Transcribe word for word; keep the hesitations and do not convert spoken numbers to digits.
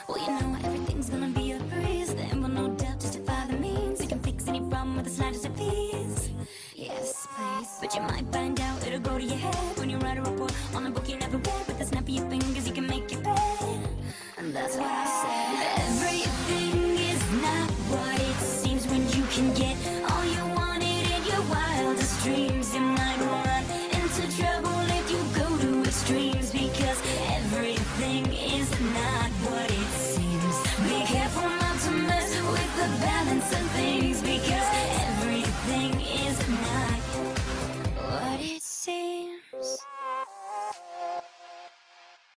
Well, you know everything's gonna be a breeze. Then will no doubt justify the means. We can fix any problem with the slightest of ease. Yes, please. But you might find